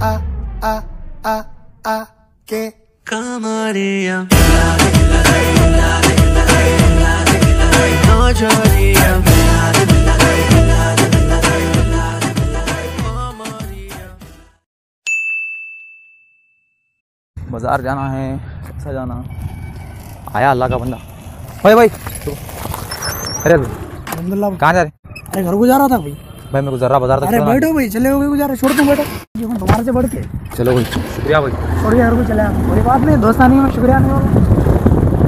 के कमरिया बाजार जाना है, कैसा जाना? आया अल्लाह का बंदा। भाई भाई अरे अल्हम्दुलिल्लाह। कहाँ जा रहे? अरे घर को जा रहा था भाई। भाई मेरे को जरा बाजार तक अरे छोड़ना है। बैठो भाई, चले हो गए गुजारे, छोड़ तुम बैठो। ये कौन तुम्हारे से बढ़ के? चलो भाई, शुक्रिया भाई। छोड़िए घर को, चले आओ। कोई बात नहीं, दोस्तानी में शुक्रिया नहीं होगा।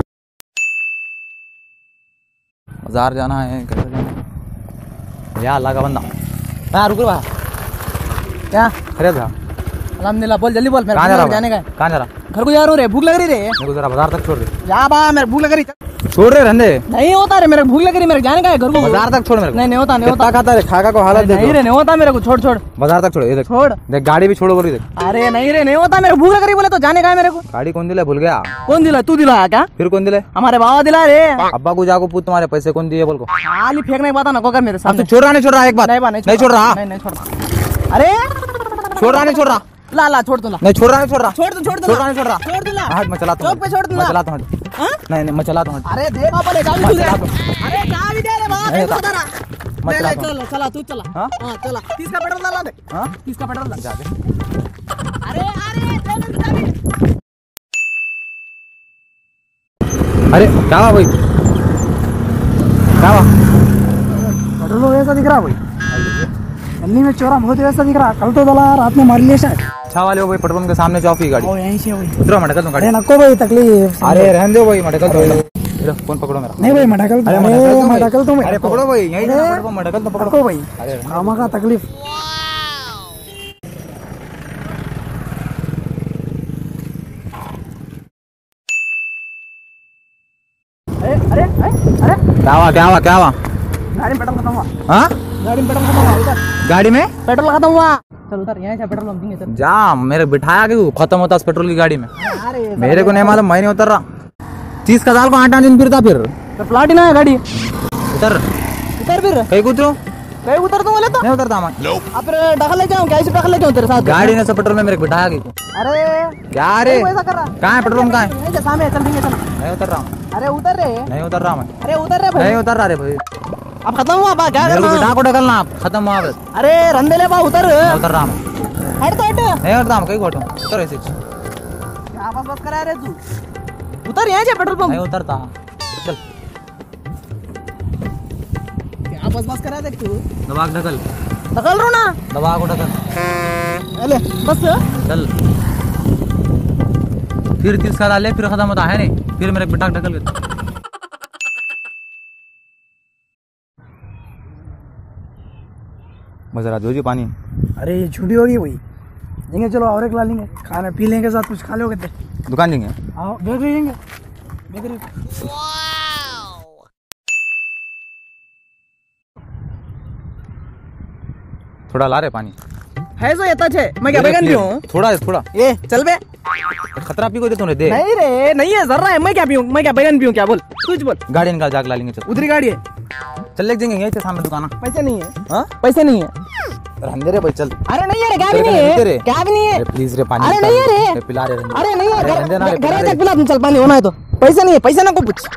बाजार जाना है, कैसा जाना? या अल्लाह का बंदा। हाँ रुको भाई। क्या अरे था अल्हम्दुलिल्लाह, बोल जल्दी बोल। मेरे कहाँ जा रहा? जाने का है। कहाँ जा रहा? घर को जा रहा हूँ रे, भूख लग रही रे। मेरे को जरा बाजार तक छोड़ दे। जा बा, मेरे भूख लग रही। छोड़ रहे रहने। नहीं होता रे, मेरे भूख लग रही, मेरे जाने का है घर को। बाजार तक छोड़ मेरे को। नहीं होता, नहीं होता। खाता है खाका को हालत देख। नहीं रे, नहीं होता मेरे को। छोड़ छोड़ बाजार तक छोड़। ये देख छोड़। देख गाड़ी भी छोड़ो बोली देख। अरे नहीं रे, नहीं होता। मेरे भूख लग रही बोले तो जाने का है मेरे को। गाड़ी कौन दिला भूल गया? कौन दिला? तू दिलाया क्या? फिर कौन दिले? हमारे बाबा दिला रे। अब्बा को जाको पूछ तुम्हारे पैसे कौन दिए बोल को। खाली फेंकने की बात ना कर मेरे अब सामने। तू छोड़ रहा नहीं छोड़ रहा? एक बात नहीं छोड़ रहा। नहीं छोड़ रहा। अरे छोड़ रहा नहीं छोड़ रहा? ला ला, छोड़ दो ला। नहीं छोड़ रहा नहीं छोड़ रहा? छोड़ दो, छोड़ दो, छोड़ रहा नहीं छोड़ रहा? छोड़ दो ला। हट मैं चलाता हूँ। चौक पे छोड़ दूंगा। मैं चलाता हूँ। हाँ? नहीं मैं चलाता हूँ। अरे देखो पहले गाड़ी खुल गया। अरे चाबी दे रे बाप, नहीं देखो होता। जरा। मैं ले ले, चलाता हूँ। चल चला, तू चला। हाँ? हां चला। 30 का पेट्रोल डाला दे। हाँ 30 का पेट्रोल डाल। जा दे। अरे अरे दे दे चाबी। अरे क्या हुआ भाई? क्या हुआ? पेट्रोल वैसा दिख रहा भाई। गली में चोरा बहुत वैसा दिख रहा। कल तो डाला, रात में मार लिया शायद। अच्छा वाले हो भाई, पेट्रोल पंप के सामने चौक की गाड़ी। ओ यहीं से भाई। उतरो मैं ढकल दूं गाड़ी। अरे नको भाई, तकलीफ। अरे रहने दो भाई, मैं ढकल दो। फोन पकड़ो मेरा। नहीं भाई, मैं ढकल दूं। अरे मैं ढकल दूं। अरे पकड़ो भाई, यहीं से पेट्रोल पंप में ढकल दो, पकड़ो नको भाई। अरे आमा का तकलीफ। अरे अरे अरे क्या हुआ क्या हुआ क्या हुआ? गाड़ी में पेट्रोल खत्म हुआ। हाँ गाड़ी में पेट्रोल खत्म हुआ। उधर गाड़ी में पेट्रोल खत्म हुआ। चल उधर, यहाँ से पेट्रोल हम देंगे। चल जा, मेरे बिठाया क्यों? खत्म होता पेट्रोल की गाड़ी में। अरे मेरे को नहीं मालूम, मैं नहीं उतर रहा। 30 का साल को 8 दिन फिरता फिर प्लाटिना है गाड़ी। उतर उतर फिर कहीं उतरो। कहीं उतर दूं बोले तो। नहीं उतरता मैं। अब फिर ढकल ले जाऊं क्या? ऐसे ढकल ले जाऊं तेरे साथ? गाड़ी ने सब पेट्रोल में मेरे को बिठाया क्यों? अरे क्या रे क्यों ऐसा कर रहा? कहाँ है पेट्रोल पंप? कहाँ है? यहीं से सामने चल देंगे। चल नहीं उतर रहा हूँ। अरे उतर रे। नहीं उतर रहा मैं। अरे उतर रे भाई। नहीं उतर रहा रे भाई। अब खत्म हुआ बा, क्या मेरे को करना? बिठा को ढकलना आप, खत्म हुआ बस। अरे रंदे ले बा, उतर। नहीं उतर रहा मैं। हट तो हट। नहीं उतरता मैं, कहीं घोटो उतर ऐसे। क्या बस करा रहे तू? उतर यहाँ से पेट्रोल नहीं पंप। उतरता चल। क्या बस करा देख तू? दबा के ढकल, ढकल रो ना। दबा को ढकल। अरे बस। चल फिर 30 का डाले, फिर खत्म होता है नहीं, फिर मेरे बिठा के ढकल के। मजरा जो जी पानी। अरे ये छुट्टी होगी भाई। लेंगे चलो, और एक ला लेंगे, खाना पी लेंगे साथ, कुछ खा लोगे तो। दुकान देंगे। आओ बेकरी लेंगे, बेकरी। थोड़ा ला रहे पानी है सो ये है। मैं क्या बैगन पीऊं? थोड़ा थोड़ा ये चल बे। खतरा पी को दे तूने दे। नहीं रे, नहीं है जरा है। मैं क्या पीऊं? मैं क्या बैगन पीऊं? क्या बोल, कुछ बोल। गाड़ी निकाल, जाके ला लेंगे। चल उधरी गाड़ी है। चल ले जाएंगे, यहीं से सामने दुकान। पैसे नहीं है। हाँ पैसे नहीं है। रहने रे भाई चल। अरे नहीं है रे, क्या भी तेरे नहीं को है, रे? क्या भी नहीं है। अरे प्लीज रे पानी। अरे नहीं है रे। पिला रे। अरे नहीं है, रहने ना रे, पिला घर रे। तक पिला, तुम चल पानी होना है तो। पैसे नहीं है, पैसे ना को पूछ।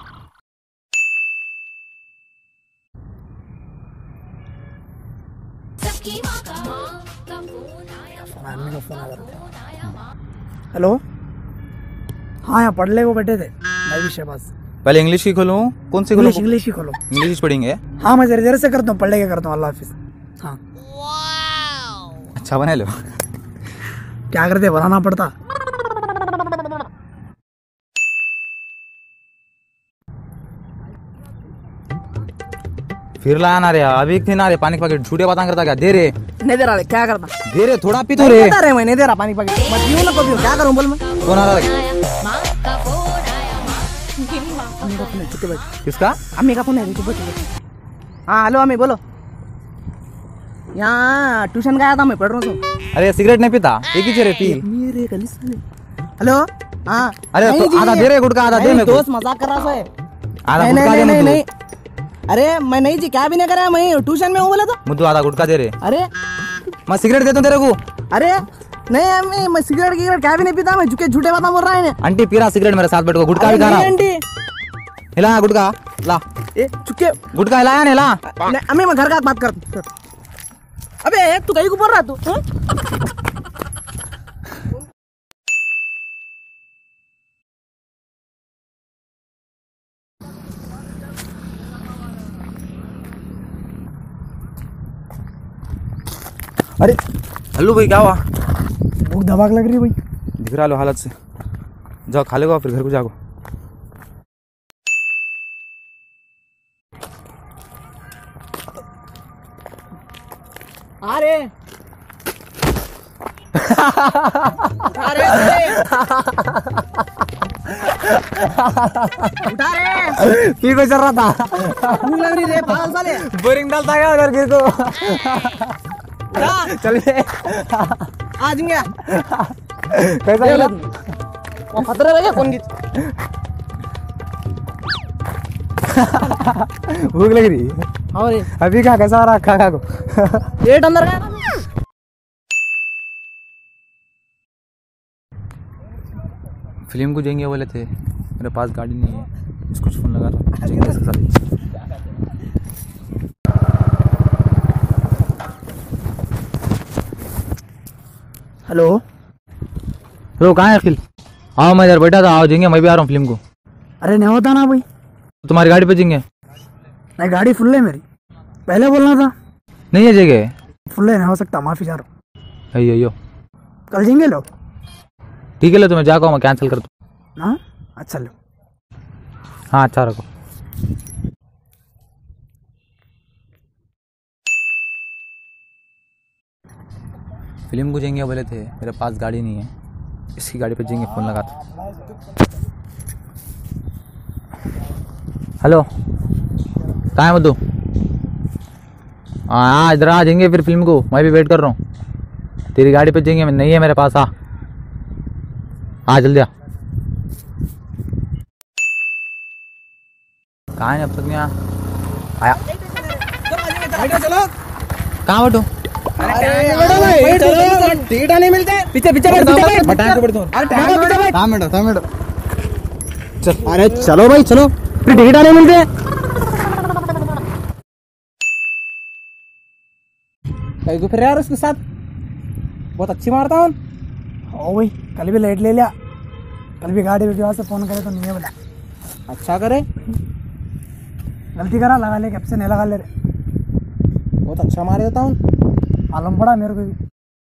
हेलो। हाँ यहाँ पढ़ ले वो बैठे थे, मैं भी शहबाज। पहले इंग्लिश की खोलूं? कौन सी खोलूं? इंग्लिश ही खोलो। इंग्लिश पढ़ेंगे। हाँ मैं जरा से करता हूँ, पढ़ लेके करता हूँ। अल्लाह हाफिज। हाँ अच्छा बना लो। क्या करते, बनाना पड़ता। फिर लाया ना रे, अभी थे ना रे पानी का पैकेट। झूठे बातें करता क्या? दे रे। नहीं दे रहा रे, क्या करता? दे रे, थोड़ा पी तो नहीं रे। देता रे, मैं नहीं दे रहा पानी पैकेट। मैं पीऊँ ना कभी, क्या करूँ बोल मैं? कौन आ रहा है? अम्मी का फोन है, चुप बैठ। किसका? अम्मी का फोन है, चुप बैठ। हाँ हेलो अम्मी, बोलो। यहाँ ट्यूशन गया था मैं, पढ़ रहा हूँ। अरे सिगरेट नहीं पीता? एक ही चेहरे पी। मेरे गली साले। हेलो। हाँ अरे नहीं तो जी, आधा दे रे गुटका, आधा दे मेरे को। दोस्त मजाक कर रहा है। आधा नहीं गुटका दे नहीं नहीं मुझे। नहीं। अरे मैं नहीं जी, क्या भी नहीं करा, मैं ट्यूशन में हूँ बोला तो। मुझे आधा गुटका दे रे। अरे मैं सिगरेट देता हूँ तेरे को। अरे नहीं मैं सिगरेट गिगरेट क्या भी नहीं पीता, मैं झूठे बात बोल रहा है। आंटी पी रहा सिगरेट मेरे साथ बैठ को, गुटखा भी खा रहा हूं। आंटी हिला गुटखा ला, ए चुके गुटखा हिलाया नहीं ला। अम्मी मैं घर का बात कर। अबे तू कहीं को बोल रहा तू? अरे हल्लू भाई क्या हुआ? भूख दबाक लग रही भाई। दिख रहा लो हालत से, जाओ खा लेगा फिर घर को जाओ। अरे अरे उठा रे, पी को चल रहा था, भूख लग रही रे पागल साले। बोरिंग डालता गया उधर गिर को। चलिए आ जाएंगे कैसा लगा? वो खतरे लगे कौन की भूख लग रही और अभी क्या कैसा आ रहा खा को? पेट अंदर गया। फिल्म को जाएंगे बोले थे, मेरे पास गाड़ी नहीं है, इसको फोन लगा रहा जाएंगे सब सारे। हेलो हेलो कहाँ है अखिल? आओ मैं इधर बैठा था, आओ जाएंगे, मैं भी आ रहा हूँ फिल्म को। अरे नहीं होता ना भाई, तुम्हारी गाड़ी पे जाएंगे? नहीं गाड़ी फुल है मेरी, पहले बोलना था। नहीं है जगह? फुल है, नहीं हो सकता, माफी चाह रहा हूँ। अयो कल जाएंगे लोग? ठीक है लो, तुम्हें जाकर मैं कैंसिल कर दूँ। हाँ अच्छा लो। हाँ अच्छा रखो। फिल्म को जाएंगे बोले थे, मेरे पास गाड़ी नहीं है, इसकी गाड़ी पे जाएंगे, फ़ोन लगा दो। हेलो कहाँ है मधु? हाँ इधर आ जाएंगे फिर फिल्म को, मैं भी वेट कर रहा हूँ। तेरी गाड़ी पे जाएंगे, नहीं है मेरे पास। आ जल्दी आ। कहाँ है अब तक नहीं आया? चलो कहाँ बैठो? टिकट नहीं मिलते, पीछे पीछे अरे चलो भाई चलो, टिकट नहीं मिलते। कहीं फिर यार उसके साथ बहुत अच्छी मारता हूँ। ओ भाई कल भी लेट ले लिया, कल भी गाड़ी विवाह से फोन करे तो नहीं है बोला। अच्छा करे, गलती करा, लगा ले, कैप्शन नहीं लगा ले रे। बहुत अच्छा मार देता हूँ, मालूम पड़ा मेरे को भी।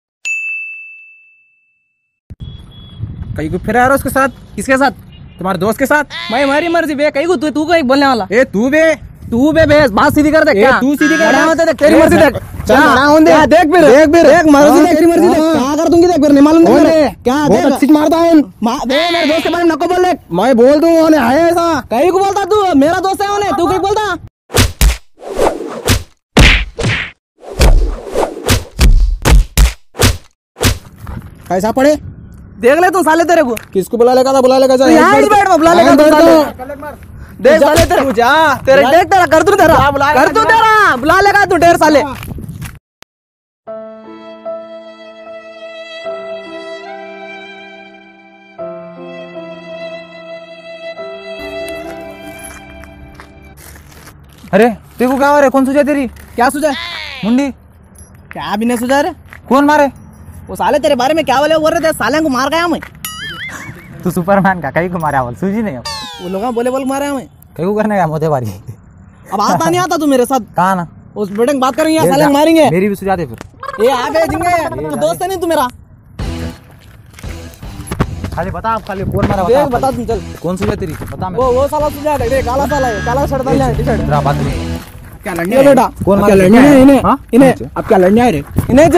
कहीं को फिर आ रहा उसके साथ? किसके साथ? तुम्हारे दोस्त के साथ? मैं हमारी मर्जी बे, कहीं को तू कहीं बोलने वाला? ए तू बे बात सीधी कर दे क्या? तू सीधी कर दे, तेरी मर्जी देख। चल देख फिर मर्जी देख, तेरी मर्जी देख, क्या कर दूंगी देख फिर, नहीं मालूम क्या? बहुत अच्छी मारता हूँ मेरे दोस्त के बारे में नको बोल ले। मैं बोल दूं उन्हें है ऐसा? कहीं को बोलता तू? मेरा दोस्त है उन्हें, तू कहीं बोलता? कैसा पड़े देख ले तू साले, तेरे को किसको बुला लेगा? बुला लेगा जा, यहाँ ही बैठ, बुला लेगा देख साले, तेरे जा, तेरे देख तेरा कर दूं, तेरा कर दूं, तेरा बुला लेगा तू ढेर साले। अरे तेरे को क्या हो रहा है? कौन सुझा तेरी? क्या सुझा? मुंडी क्या भी नहीं सुझा रे? कौन मारे? वो साले तेरे बारे में क्या बोल रहे थे, साले को मार गया मैं। तू सुपरमैन का कहीं को मारा बोल, सूझी नहीं? वो लोग बोले मारे मैं, कहीं को करने का मोते बारी। अब आता नहीं आता तू मेरे साथ? कहा ना उस बेटे की बात करेंगे, साले मारेंगे। मेरी भी सुझा दे फिर। ये आ गए जिंगे, दोस्त है नहीं तू मेरा? खाली बता, आप खाली कौन मारा देख बता तू, चल कौन सुझा तेरी बता। वो साला सुझा दे, काला साला है, काला शर्ट डाल टी शर्ट। तेरा बात नहीं, क्या लड़ने आए बेटा? कौन क्या लड़ने आए इन्हें? इन्हें अब क्या लड़ने आए रे इन्हें?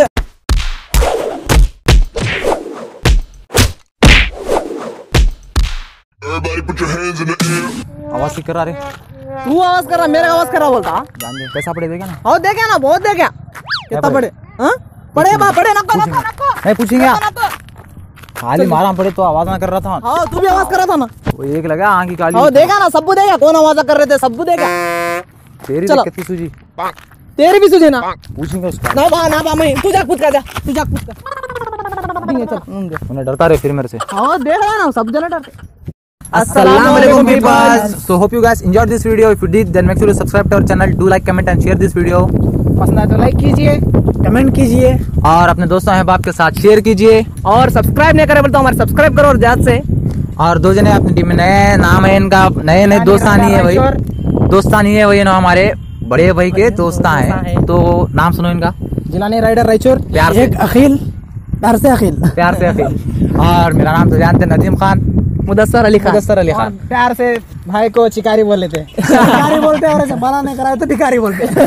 आवाज ही करा रे, तू आवाज कर रहा, मेरा आवाज कर रहा बोलता? जान दे कैसा पड़े देगा ना। और देखे ना, बहुत देखे। कितना पड़े? हाँ पड़े बा, पड़े नको नको नको नहीं पूछेंगे, खाली मारा पड़े तो आवाज ना कर रहा था। हाँ तू भी आवाज कर रहा था ना? वो एक लगा आँख की काली। हाँ देखा ना, सबू देखा कौन आवाज कर रहे थे, सबू देखा। तेरी कितनी सूझी? तेरी भी सूझे ना? पूछेंगे उसका। ना बा मैं, तू जा कूद कर, जा तू जा कूद कर। नहीं है, चल उन्हें डरता रहे फिर मेरे से। हाँ देख रहा ना, सब जना डरते। Assalamualaikum people. So hope you guys enjoyed this video. If you did, then make sure to subscribe to our channel. Do like, comment and share this video. पसंद आए तो लाइक कीजिए, कमेंट कीजिए और अपने दोस्तों अहबाब के साथ शेयर कीजिए। और सब्सक्राइब नहीं करे बोलते हमारे सब्सक्राइब करो और ज्यादा से। और दो जने अपनी टीम में नए नाम है इनका, नए दोस्तानी है वही, दोस्तानी है वही ना, हमारे बड़े भाई के दोस्ता है। तो नाम सुनो इनका। जिलानी राइडर रायचूर, प्यार से अखिल, प्यार से अखिल, प्यार से अखिल। और मेरा नाम तो जानते नदीम खान, मुदस्सर अली खान, मुदस्सर अली खान। प्यार से भाई को चिकारी बोल लेते हैं। चिकारी बोलते हैं और ऐसे मना नहीं कराए तो भिखारी बोलते हैं।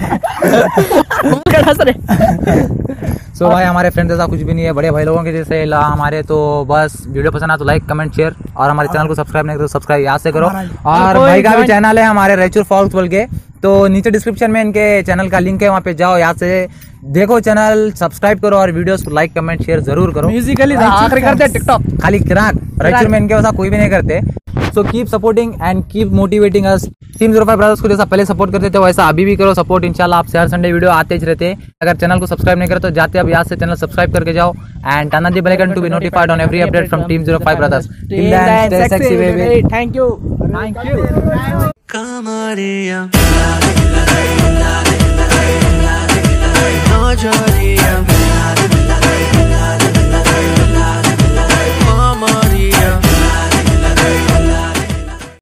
सो भाई हमारे फ्रेंड जैसा कुछ भी नहीं है, बड़े भाई लोगों के जैसे हमारे। तो बस वीडियो पसंद आए तो लाइक, कमेंट, शेयर और हमारे चैनल को सब्सक्राइब नहीं करो तो सब्सक्राइब यहाँ से करो। और भाई का भी चैनल है हमारे रायचूर फॉक्स बोल के, तो नीचे डिस्क्रिप्शन में इनके चैनल का लिंक है, वहाँ पे जाओ, यहाँ से देखो चैनल, सब्सक्राइब करो और वीडियोस को लाइक, कमेंट, शेयर जरूर करो। म्यूजिकली आखिरी करते हैं टिकटॉक, खाली किराक रायचूर में इनके वैसा कोई भी नहीं करते। So keep supporting and keep motivating us. Team 05 brothers को जैसा पहले सपोर्ट करते थे वैसा अभी भी करो सपोर्ट। इंशाल्लाह आपसे हर संडे वीडियो आते ही रहते। अगर चैनल को सब्सक्राइब नहीं करे तो जाते अब यहाँ से चैनल सब्सक्राइब करके जाओ and turn on the bell icon to be notified on every update from team 05 brothers. Till then stay sexy baby. Thank you. Kamaria.